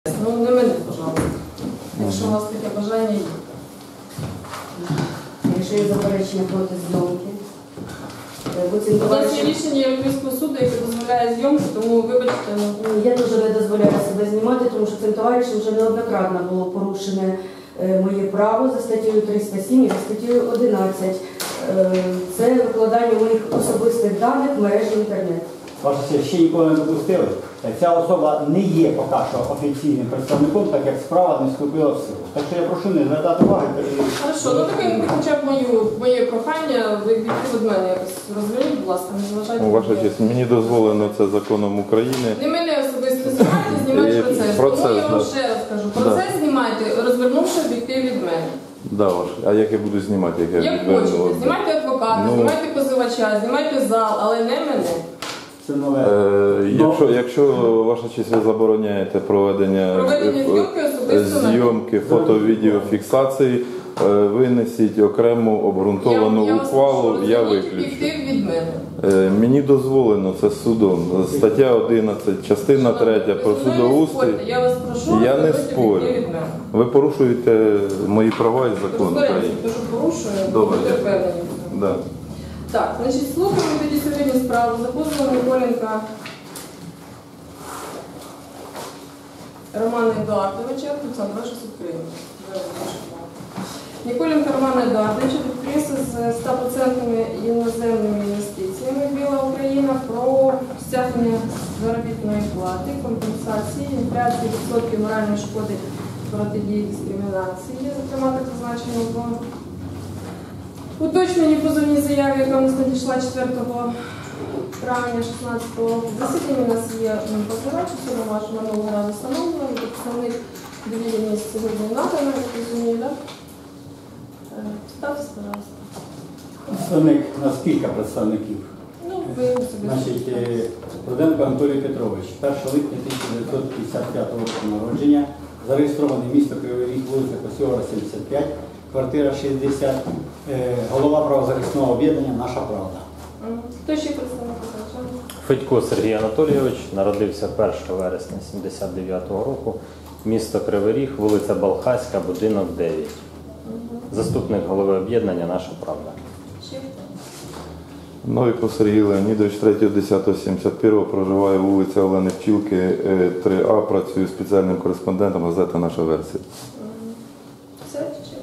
Ну, не мене, пожалуйста. Якщо у вас таке бажання є. Якщо є заперечення проти зйомки. У нас є рішення Європейського суду, яке дозволяє зйомку, тому вибачте. Я теж не дозволяю себе знімати, тому що цим товаришем вже неоднократно було порушене моє право за статтею 307 і за статтею 11. Це викладання моїх особистих даних в мережі інтернет. Ваша честь, ще ніколи не допустили. Ця особа не є поки що офіційним представником, так як справа не вступила в силу. Так що я прошу не звертати уваги. Хорошо, ну таке хоча б моє прохання, ви від мене якось розверніть, будь ласка, не зважайте. Ваша честь, мені дозволено це законом України. Не мене особисто знімайте, знімайте процес. Тому я вам ще раз кажу, процес знімайте, розвернувши об'єктив від мене. Да, ваш. А як я буду знімати? Як хочете. Знімайте адвоката, знімайте позивача, знімайте зал, але не мене. Це нове. Якщо ваша честь, ви забороняєте проведення зйомки, фото-відеофіксації, винесіть окрему обґрунтовану ухвалу, я виключу. Від мене. Мені дозволено, це судом. Стаття 11, частина 3 про судоустрій. Я вас прошу, я не спорю. Ви порушуєте мої права і закон України. Добре. Да. Так, значить, слухаємо тоді сьогодні справу за позовом Ніколенка Романа Едуардовича, ваша Україна. Ніколенка Романа Едуардовича, підприємство з 100% іноземними інвестиціями «Біла Україна» про стягнення заробітної плати, компенсації, інфляції, відсотків моральної шкоди, протидії дискримінації, зокрема так зазначено в уточненні позовній заяві, яка у нас надійшла 4 травня 2016 року. В засіданні у нас є позивач, особа ваша минулого разу встановлена, представник довіреність сьогодні надана, як розумію, так? Ставте, пожалуйста. Представник, у нас кілька представників. Ну, ви собі. Значить, Руденко Анатолій Петрович, 1 липня 1955 року народження, зареєстрований місто Кривий Ріг, вулиця Косьовара, 75, квартира 60, голова правозахисного об'єднання «Наша правда». Хто ще представник позивача? Федько Сергій Анатолійович, народився 1 вересня 1979 року, місто Кривий Ріг, вулиця Балхаська, будинок 9. Заступник голови об'єднання «Наша правда». Ще хто? Новіков Сергій Леонідович, 3.10.71, проживає вулиця Олени Пчілки, 3А, працює спеціальним кореспондентом газети «Наша версія». Все чи?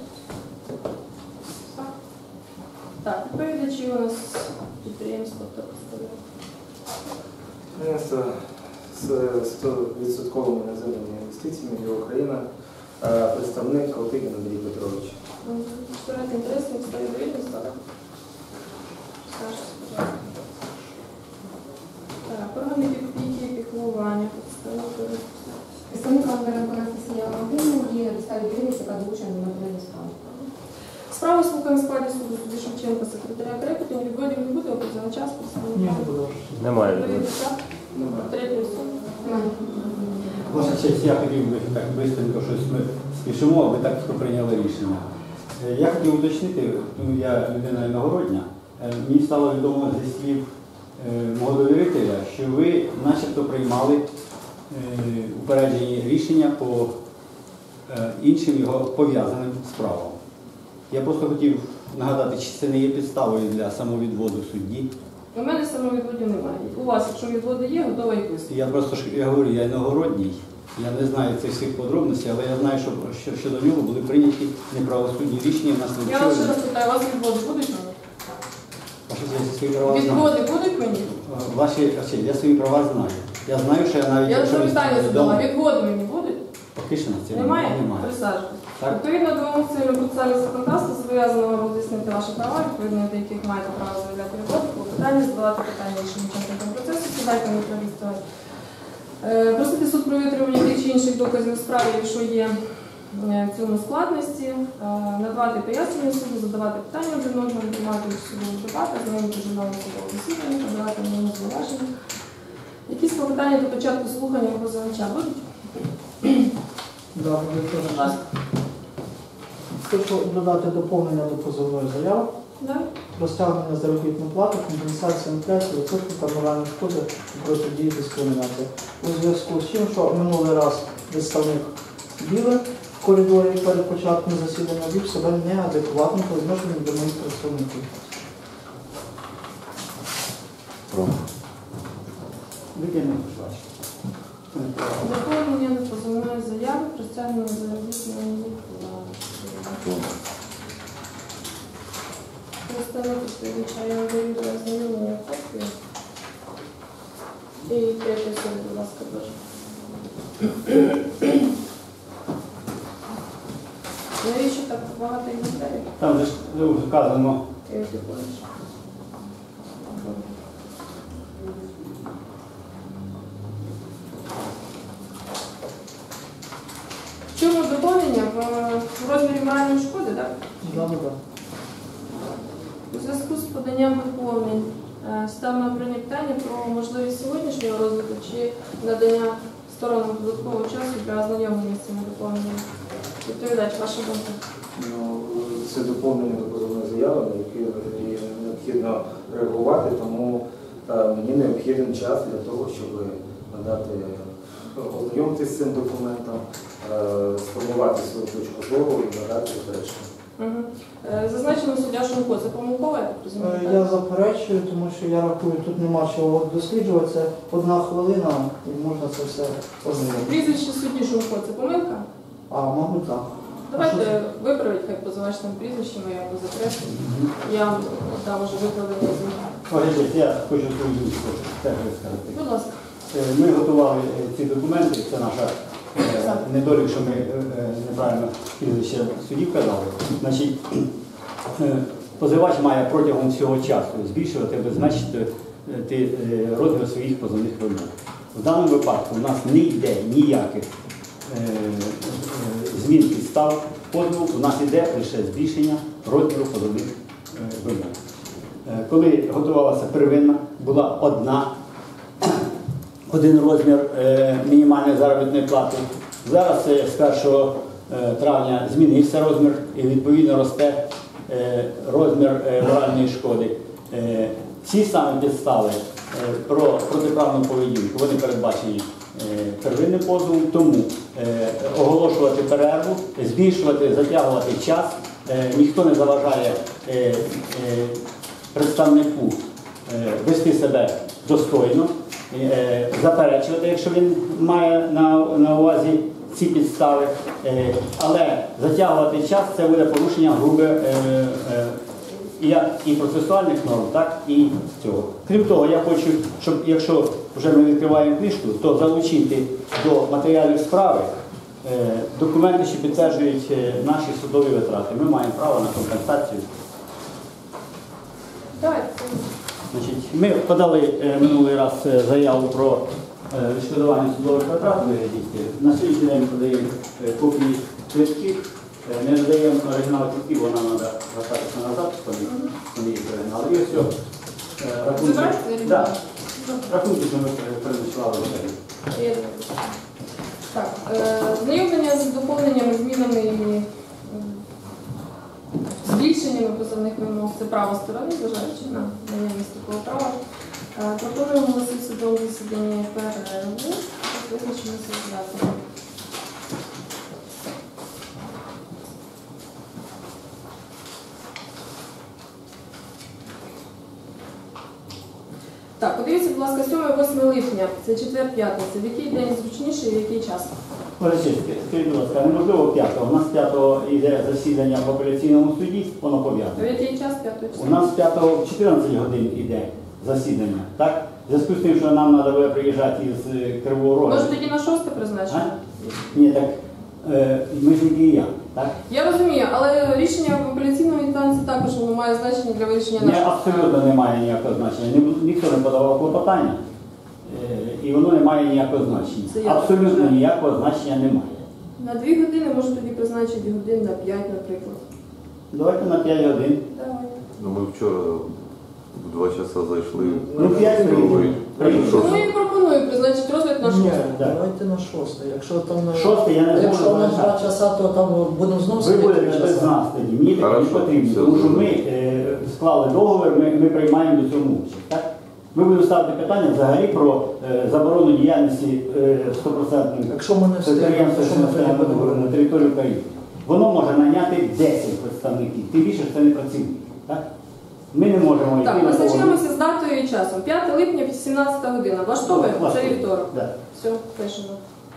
Так, відповідачі у нас підприємство, хто представляє? Підприємство з 100% іноземними інвестиціями «Біла Україна», представник Калтигін Андрій Петрович. Представляєте інтересні підставі довідності, так? Так, органи опіки і піклування, Представник Андренко Анастасія Володимирівна є підставі довідності, яка долучена до матеріалів справи. Справу слухаємо в складі суду судді Шевченка, секретаря Крепету, відводів не буде, опитаний час, представника. Немає. Третій суд. Ваша честь, я хотів би так швидко щось ми спішимо, а ви так прийняли рішення. Я хотів уточнити, я людина іногородня, мені стало відомо зі слів мого довірителя, що ви начебто приймали упереджені рішення по іншим його пов'язаним справам. Я просто хотів нагадати, чи це не є підставою для самовідводу судді. У мене самовідводів немає. У вас, якщо відводи є, готова і писати. Я говорю, я іногородній, я не знаю цих всіх подробностей, але я знаю, що щодо нього були прийняті неправосудні рішення. Я вас ще раз питаю, у вас відводи будуть мені? Відводи будуть мені? Я свої права знаю. Я знаю, що я навіть... Я вже питання задала, відводи мені будуть? Поки що на це немає? Немає. Присаджуйтесь. Відповідно до вимог процесуального законодавства зобов'язано вам роз'яснити ваші права, відповідно до яких маєте право заявляти відводи, по питанню, задавати питання іншим учасникам процесу, сідайте на реєструвати. Просити суд про витримання тих чи інших доказів у справі, якщо є в цьому складності, надавати пояснення суду, задавати питання один одному, приймати судову дебати, знайомити журналу судового засідання, подавати на ньому зауваження. Якісь клопотання до початку слухання позивача будуть? Хочу додати доповнення до позовної заяви. Про стягнення заробітної плати, компенсація інфляції, відсотків та моральної шкоди і протидії дискримінації. У зв'язку з тим, що минулий раз представник Біле в коридорі перед початком засідання вів себе неадекватно по відношенню до моїх представників. Доповнення до позовної заяви про стягнення заробітної плати. Представник відповідача, я надаю для ознайомлення копію. І третє слово, будь ласка, прошу. Навіщо так багато інвентарів? Там же ж вказано. Я ти бачу. В чому доповнення? В розмірі моральної шкоди, так? Да. У зв'язку з поданням доповнень став на прийняття про можливість сьогоднішнього розгляду чи надання сторонам додаткового часу для ознайомлення з цими доповненнями. Відповідач, ваша думка? Ну, це доповнення до позовної заяви, на яке необхідно реагувати, тому мені необхідний час для того, щоб надати, ознайомитися з цим документом, сформувати свою точку зору і надати заперечення. Угу. Зазначено суддя Шумко, це помилково, я так розумію? Я заперечую, тому що я рахую, тут нема чого досліджувати. Це 1 хвилина і можна це все ознайомити. Прізвище судді Шумко, це помилка? А, мабуть, так. Давайте виправить, хай позивач там прізвищем, я його закреслю. Я там уже викладення з Я хочу свою думку теж висказати. Будь ласка. Ми готували ці документи, це наша недолік, що ми неправильно прізвище суддів казали. Значить, позивач має протягом всього часу збільшувати або зменшити розмір своїх позовних вимог. В даному випадку у нас не йде ніяких змін підстав позову, у нас йде лише збільшення розміру позовних вимог. Коли готувалася первинна, була один розмір мінімальної заробітної плати. Зараз з 1 травня змінився розмір і відповідно росте розмір моральної шкоди. Ці самі підстави про протиправну поведінку, вони передбачені первинним позовом, тому оголошувати перерву, збільшувати, затягувати час, ніхто не заважає представнику вести себе достойно, заперечувати, якщо він має на увазі ці підстави, але затягувати час це буде порушення грубе і процесуальних норм, так і цього. Крім того, я хочу, щоб якщо вже ми відкриваємо книжку, то залучити до матеріалів справи документи, що підтверджують наші судові витрати. Ми маємо право на компенсацію. Давайте. Значить, ми подали минулий раз заяву про відшкодування судових витрат. На сьогоднішній день подаємо копії квитків, не додаємо оригінал квитків, бо нам треба звертатися назад, вони їх оригінали. І все. Рахунки, що ми передбачали в Є. Так, знайомлення з доповненнями, змінами і збільшеннями позовних вимог – це право сторони, зважаючи на наявність такого права. Пропоную оголосити в судовому засіданні перерву, визначимося з датами. Так, подивіться, будь ласка, 7-8 липня, це четвер-п'ятниця. В який день зручніше і в який час? Скажіть, будь ласка, неможливо 5-го. У нас 5-го йде засідання в апеляційному суді, воно В пов'язане. який час 5 числа? У нас 5-го в 14 годин йде засідання, так? В зв'язку з тим, що нам треба буде приїжджати з Кривого Рогу. Може тоді на 6 призначити? Ні, так ми ж не я, так? Я розумію, але рішення в апеляційному інстанції також воно має значення для вирішення Не, нашого абсолютно немає ніякого значення. Ніхто не подавав клопотання, і воно не має ніякого значення. Абсолютно ніякого значення немає. На 2 години може тоді призначити годин на 5, наприклад. Давайте на 5 годин. Давай. Ну, ми вчора в 2 часа зайшли. Ну, 5 годин. Тому я і пропоную призначити розгляд на 6. Ні, Так. давайте на 6. Якщо там на 6 я не зможу якщо на 2 залишати. часа, то там будемо знову Ви сидіти будете 3 без часа. нас тоді. Мені таке не Хорошо, потрібно, все тому що зрозуміло. ми склали договір, ми приймаємо до цього участь. Так? Ми будемо ставити питання взагалі про заборону діяльності 100% Якщо ми не встигнемо, підприємства, то що що ми тоді будемо на робити? території України. Воно може наняти 10 представників, тим більше що це не працівник. Так? Ми не можемо йти Так, на поводу. визначаємося з датою і часом. 5 липня, 17 година. Влаштовує? Це вівторок. Да. Все, пишемо.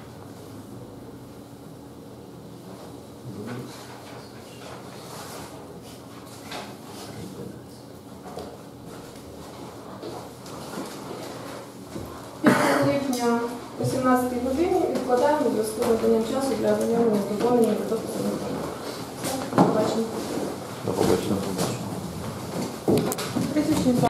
Липня о 17 годині відкладаємо в зв'язку з наданням часу для ознайомлення з доповненням до допису. Все, побачимо. До побачення.